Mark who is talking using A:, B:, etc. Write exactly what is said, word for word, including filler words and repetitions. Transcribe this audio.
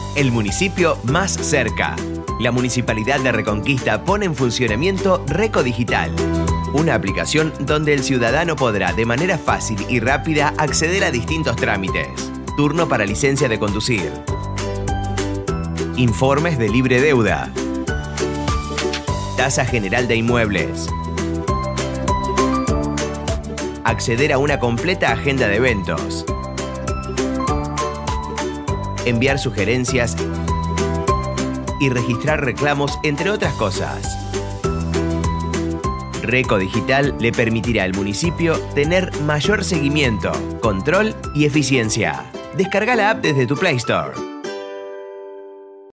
A: el municipio más cerca. La Municipalidad de Reconquista pone en funcionamiento Reco Digital, una aplicación donde el ciudadano podrá de manera fácil y rápida acceder a distintos trámites. Turno para licencia de conducir, informes de libre deuda, tasa general de inmuebles, acceder a una completa agenda de eventos, enviar sugerencias y registrar reclamos, entre otras cosas. Reco Digital le permitirá al municipio tener mayor seguimiento, control y eficiencia. Descarga la app desde tu Play Store.